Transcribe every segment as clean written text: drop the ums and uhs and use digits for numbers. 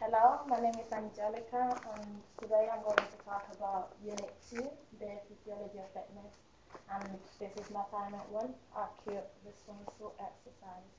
Hello, my name is Angelica, and today I'm going to talk about Unit 2, the physiology of fitness. And this is my assignment 1, acute responsive exercise.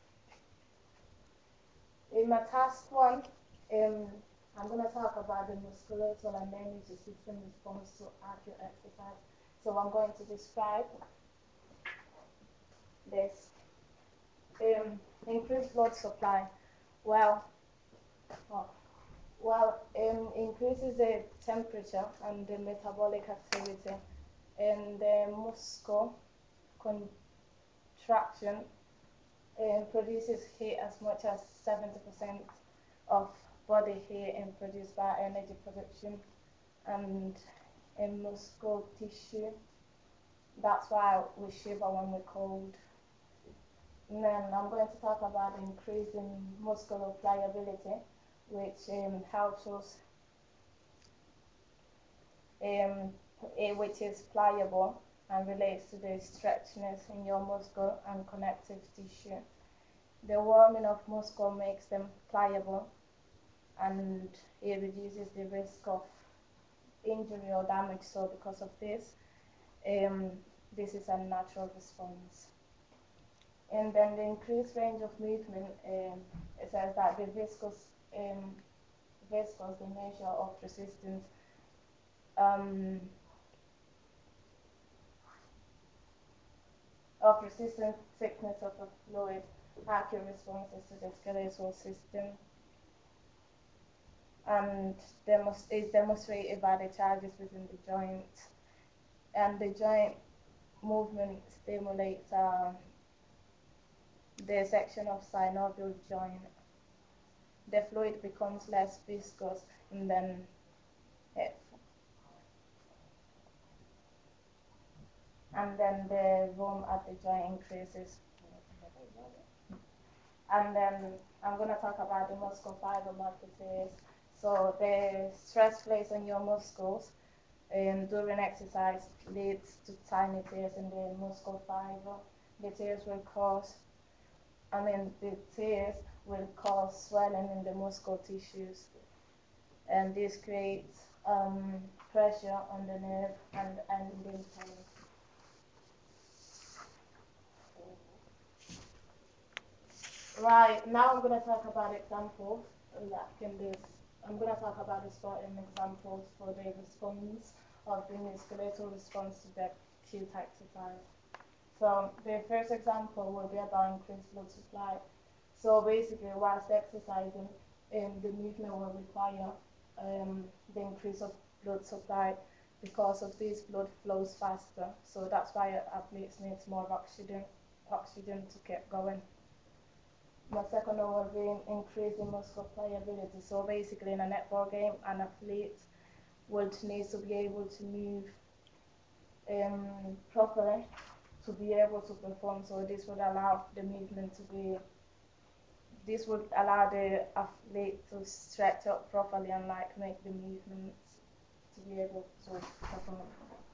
In my task 1, I'm going to talk about the musculoskeletal and nervous system response to acute exercise. So I'm going to describe this. Increased blood supply. Well, increases the temperature and the metabolic activity, and the muscle contraction produces heat as much as 70% of body heat and produced by energy production and in muscle tissue. That's why we shiver when we're cold. And then I'm going to talk about increasing muscular pliability, which helps us, which is pliable and relates to the stretchiness in your muscle and connective tissue. The warming of muscle makes them pliable, and it reduces the risk of injury or damage. So because of this, this is a natural response. And then the increased range of movement, it says that the viscous, the measure of resistance, thickness of a fluid, accurate responses to the skeletal system, and is demonstrated by the charges within the joint. And the joint movement stimulates the section of synovial joint. The fluid becomes less viscous, and then the room at the joint increases. And then I'm going to talk about the muscle fiber tears. So the stress placed on your muscles during exercise leads to tiny tears in the muscle fiber. The tears will cause swelling in the muscle tissues, and this creates pressure on the nerve and ending pain. Right, now I'm going to talk about examples that can be. I'm going to talk about the sporting examples for the response of the muscular response to the acute exercise. So the first example will be about increased blood supply. So basically, whilst exercising, the movement will require the increase of blood supply. Because of this, blood flows faster. So that's why athletes need more oxygen to get going. The second one will be increasing muscle pliability. So basically, in a netball game, an athlete would need to be able to move properly to be able to perform. So this would allow the movement to be. This would allow the athlete to stretch up properly and make the movements to be able to perform.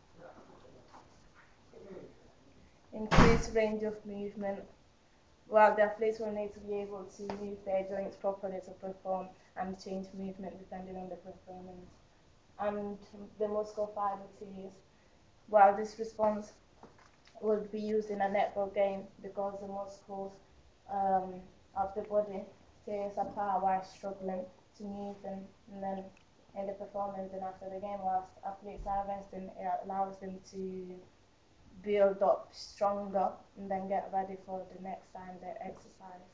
Increase range of movement. Well, the athletes will need to be able to move their joints properly to perform and change movement depending on the performance. And the muscle fiber tears. Well, this response would be used in a netball game because the muscles of the body tears apart while struggling to move, and then in the performance and after the game, whilst athletes are resting, it allows them to build up stronger and then get ready for the next time they exercise.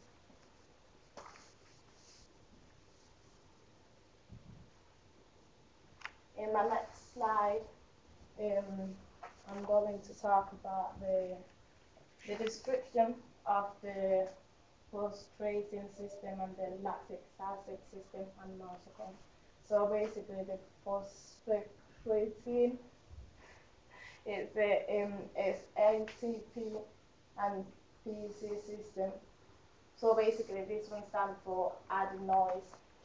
In my next slide, I'm going to talk about the description of the post-creatine system and the lactic acid system and marsupial. So basically, the post-creatine is ATP and PC system. So basically, this one stands for adenoid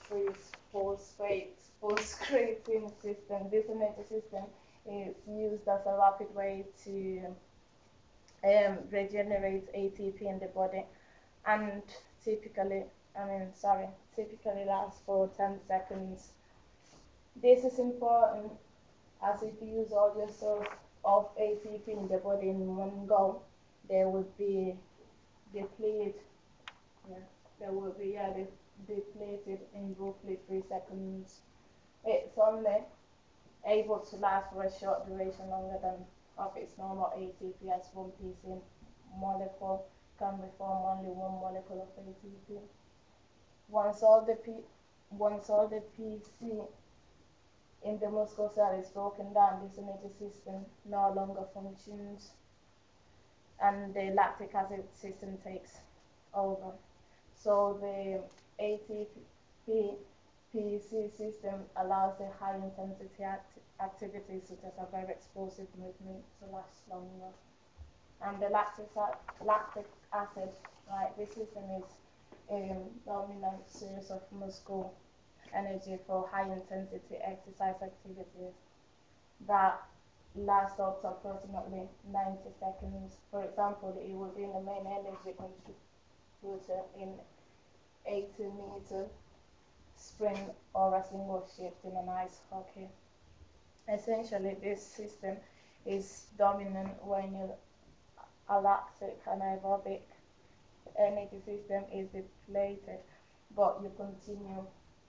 post-creatine system. This energy system is used as a rapid way to regenerate ATP in the body, and typically typically lasts for 10 seconds. This is important as if you use all your source of ATP in the body in one go, they would be depleted. Yeah, they will be depleted in roughly 3 seconds. It's only able to last for a short duration longer than of its normal ATP, as one PC molecule can reform only one molecule of ATP. Once all the PC in the muscle cell is broken down, this energy system no longer functions and the lactic acid system takes over. So the ATP PC system allows the high intensity activities such as a very explosive movement to last longer. And the lactic acid, right, this system is a dominant source of muscle energy for high intensity exercise activities that last up to approximately 90 seconds. For example, it will be the main energy contributor in 80-meter sprint or a single shift in an ice hockey. Essentially, this system is dominant when your lactic anaerobic energy system is depleted, but you continue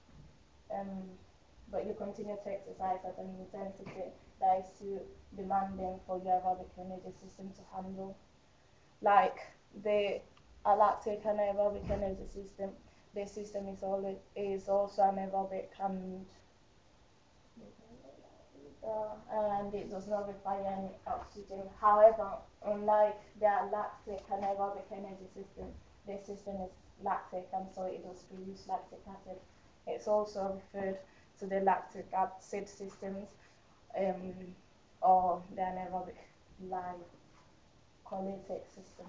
to exercise at an intensity that is too demanding for your aerobic energy system to handle. Like the lactic anaerobic energy system, the system is also anaerobic and it does not require any oxygen. However, unlike the lactic anaerobic energy system, this system is lactic and so it does produce lactic acid. It's also referred to the lactic acid systems or the anaerobic glycolytic system.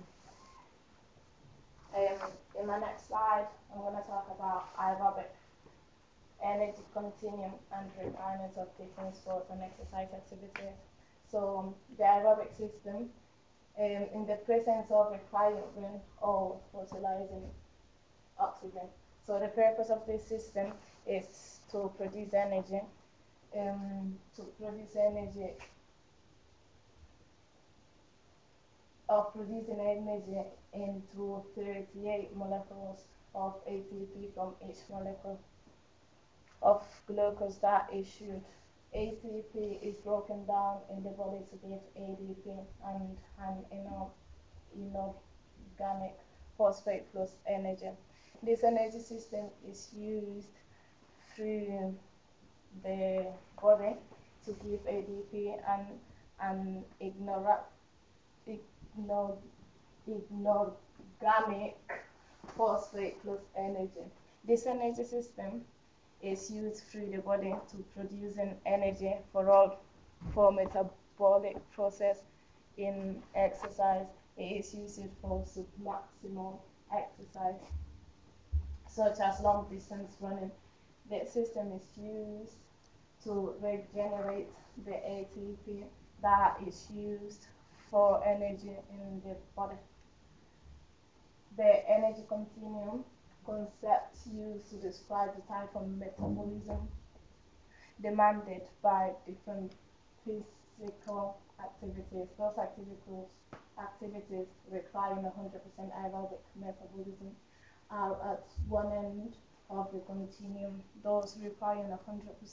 In my next slide, I'm going to talk about aerobic energy continuum and requirements of different sports and exercise activities. So the aerobic system, in the presence of requiring or utilizing oxygen. So the purpose of this system is to produce energy, of producing energy into 38 molecules of ATP from each molecule of glucose that issued. ATP is broken down in the body to give ADP and an inorganic phosphate plus energy. This energy system is used through the body to give ADP and an inorganic phosphate plus energy. This energy system is used through the body to producing energy for metabolic process in exercise. It is used for submaximal exercise, such as long distance running. The system is used to regenerate the ATP that is used for energy in the body. The energy continuum concept used to describe the type of metabolism demanded by different physical activities. Those activities requiring 100% aerobic metabolism are at one end of the continuum. Those requiring 100%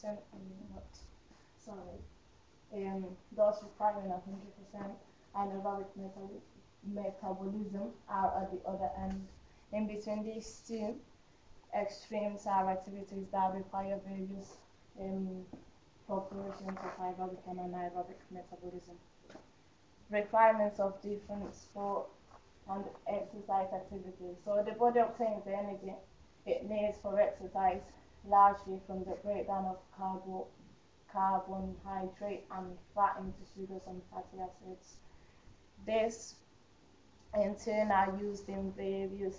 anaerobic metabolism are at the other end. In between these two extremes are activities that require various proportions of aerobic and anaerobic metabolism. Requirements of different sport and exercise activities. So the body obtains the energy it needs for exercise largely from the breakdown of carbohydrate and fat into sugars and fatty acids. This in turn are used in various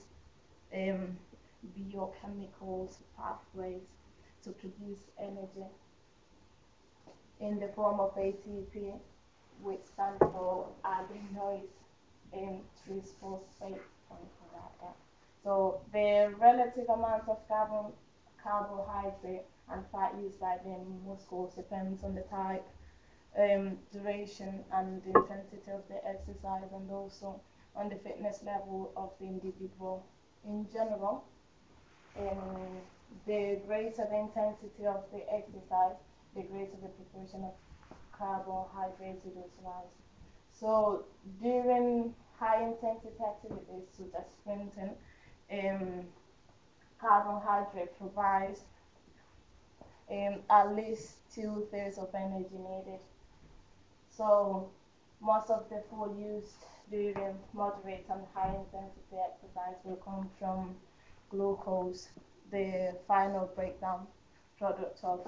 biochemical pathways to produce energy in the form of ATP, which stands for adenoid triphosphate. So the relative amount of carbohydrate and fat used by the muscles depends on the type, duration and the intensity of the exercise, and also on the fitness level of the individual. In general, the greater the intensity of the exercise, the greater the proportion of carbohydrates utilized. So during high intensity activities such as sprinting, um, carbohydrate provides at least 2/3 of energy needed. So most of the food used during moderate and high intensity exercise will come from glucose, the final breakdown product of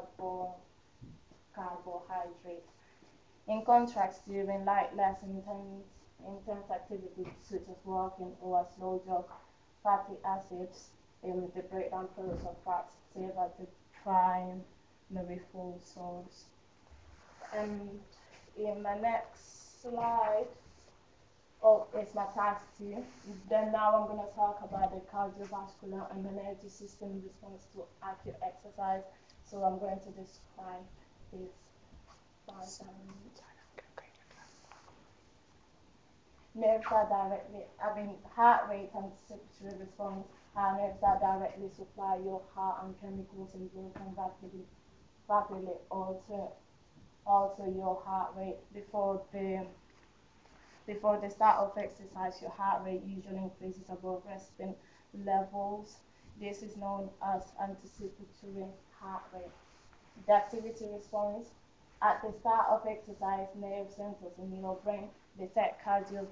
carbohydrate. In contrast, during light, less intense activities such as walking or a slow jog, fatty acids in the breakdown products of fats serve as the primary food source. And in my next slide, oh, it's my task two. Then now I'm going to talk about the cardiovascular and energy system response to acute exercise. So I'm going to describe this by nerves are directly, I mean, heart rate and circulatory response. Our nerves that directly supply your heart and chemicals in blood can rapidly alter your heart rate before the start of exercise. Your heart rate usually increases above resting levels. This is known as anticipatory heart rate. The activity response. At the start of exercise, nerve centers in your brain detect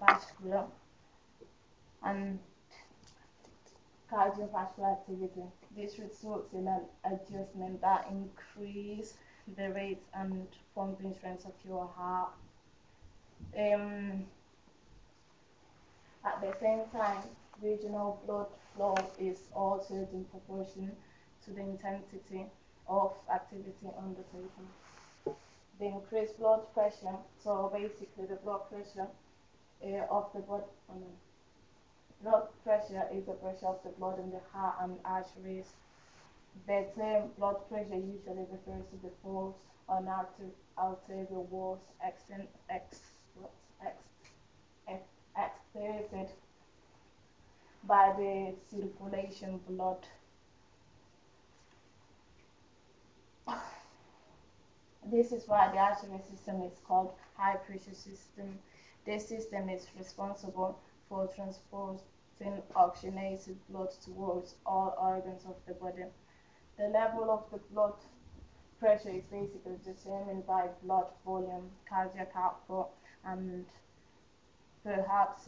and cardiovascular activity. This results in an adjustment that increases the rate and pumping strength of your heart. Um, at the same time, regional blood flow is altered in proportion to the intensity of activity undertaken. The increased blood pressure, so basically the blood pressure of the body, blood pressure is the pressure of the blood in the heart and arteries. The term blood pressure usually refers to the force on arterial walls exerted by the circulation blood. This is why the arterial system is called high pressure system. This system is responsible for transporting oxygenated blood towards all organs of the body. The level of the blood pressure is basically determined by blood volume, cardiac output, and perhaps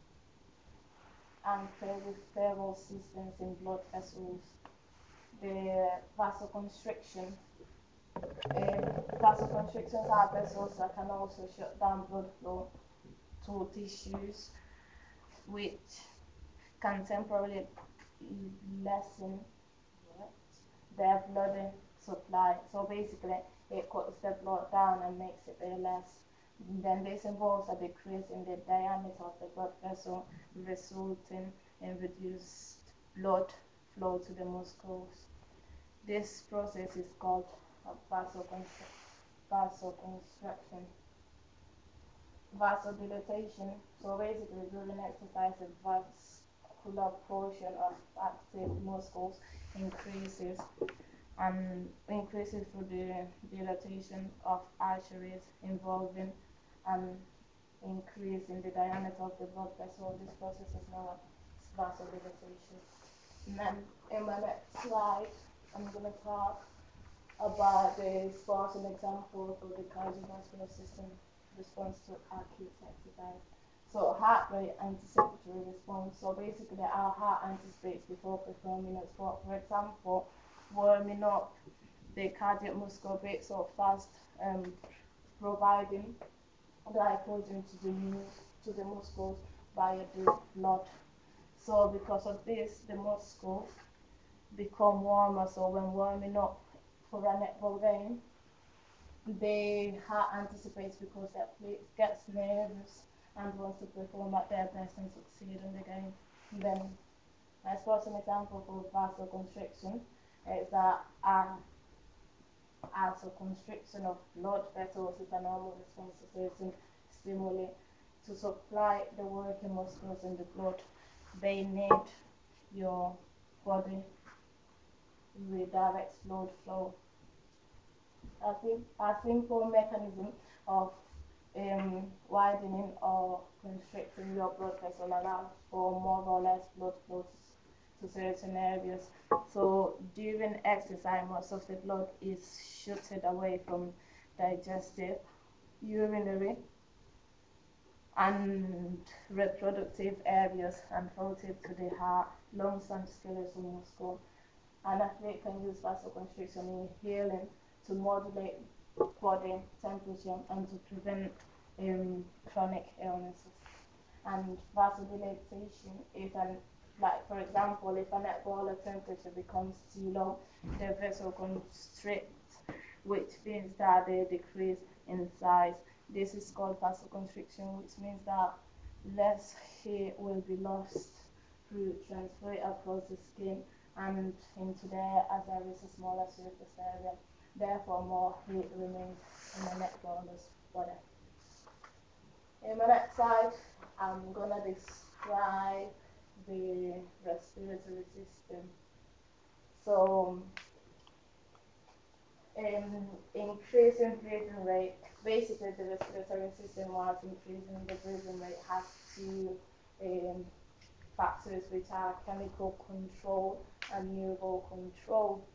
and peripheral systems in blood vessels. The vasoconstriction. Vasoconstrictions are vessels that can also shut down blood flow to tissues, which can temporarily lessen their blood supply. So basically, it cuts the blood down and makes it very less. Then this involves a decrease in the diameter of the blood vessel, resulting in reduced blood flow to the muscles. This process is called vasoconstriction. Vasodilatation. So basically, during exercise, the vascular portion of active muscles increases and increases through the dilatation of arteries, involving an increase in the diameter of the blood vessel. This process is known as vasodilatation. And then in my next slide, I'm going to talk about the sporting example for the cardiovascular system response to acute exercise. So heart rate anticipatory response. So basically our heart anticipates before performing a sport. For example, warming up, the cardiac muscle beats up fast, providing glycogen to the muscles via the blood. So because of this, the muscles become warmer. So when warming up for a netball game, the heart anticipates because that gets nervous and wants to perform at their best and succeed in the game. Then As for some example for vasoconstriction, is that as a constriction of blood vessels is a normal response to certain stimuli. To supply the working muscles in the blood, they need your body redirects blood flow. I think a simple mechanism of widening or constricting your blood vessel allows for more or less blood flow to certain areas. So during exercise, most of the blood is shooted away from digestive, urinary, and reproductive areas and routed to the heart, lungs, and skeletal muscle. An athlete can use vasoconstriction in healing to modulate body temperature and to prevent chronic illnesses. And vasodilatation is like for example, if a netballer temperature becomes too low, the vessel constricts, which means that they decrease in size. This is called vasoconstriction, which means that less heat will be lost through transfer across the skin and into there as there is a smaller surface area. Therefore, more heat remains in the netballer's body. In my next slide, I'm gonna describe the respiratory system. So, increasing breathing rate, basically the respiratory system whilst increasing the breathing rate has two factors, which are chemical control and neural control.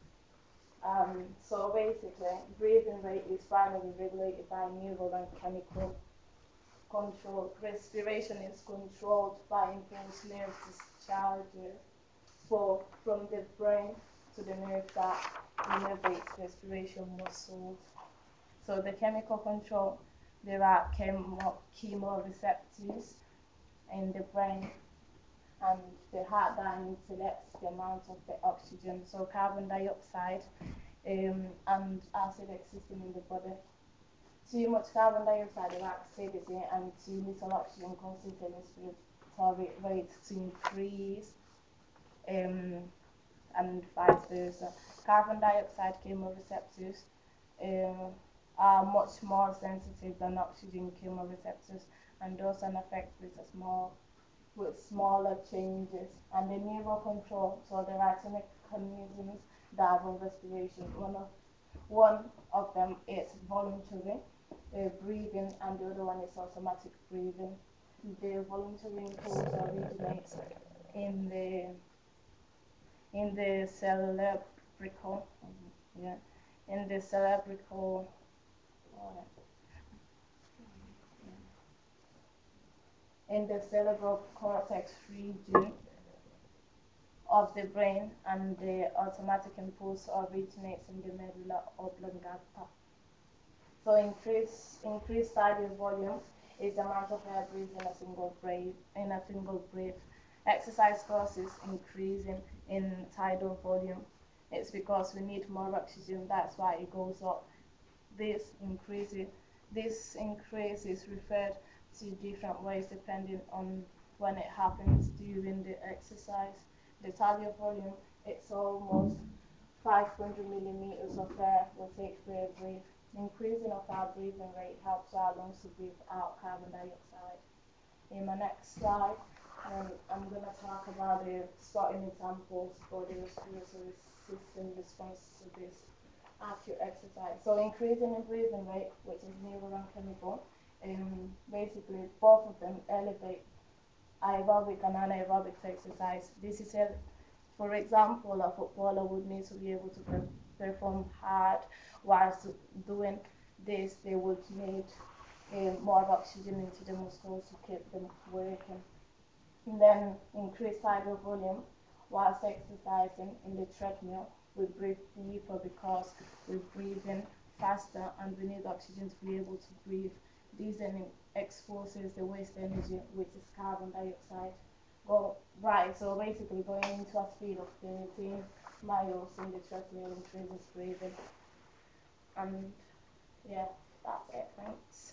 So basically, breathing rate is primarily regulated by neural and chemical control. Respiration is controlled by impulse nerve discharges from the brain to the nerve that innervates respiration muscles. So the chemical control, there are chemoreceptors in the brain, and the heart that selects the amount of the oxygen. So carbon dioxide and acid existing in the body. Too much carbon dioxide or acidity and too little oxygen causes the respiratory rate to increase and vice versa. Carbon dioxide chemoreceptors are much more sensitive than oxygen chemoreceptors and thus an effect with smaller changes. And the neural control, so there are two mechanisms that run respiration. One of them is voluntary breathing, and the other one is automatic breathing. The voluntary impulse originates in the cerebral, yeah, in the cerebral, in the cerebral cortex region of the brain, and the automatic impulse originates in the medulla oblongata. So increased tidal volume is the amount of air breathed in a single breath. Exercise causes increasing in tidal volume. It's because we need more oxygen, that's why it goes up. This increase is referred to different ways depending on when it happens during the exercise. The tidal volume, it's almost 500 millimeters of air will take per breath. Increasing of our breathing rate helps our lungs to breathe out carbon dioxide. In my next slide, I'm going to talk about the starting examples for the respiratory system response to this acute exercise. So increasing in breathing rate, which is neural and chemical, basically both of them elevate aerobic and anaerobic exercise. This is it. For example, a footballer would need to be able to perform hard. Whilst doing this, they would need more oxygen into the muscles to keep them working. And then increase tidal volume. Whilst exercising in the treadmill, we breathe deeper because we're breathing faster and we need oxygen to be able to breathe. This then exposes the waste energy, which is carbon dioxide. So basically going into a speed of 13 miles in the treadmill increases breathing. And yeah, that's it, thanks.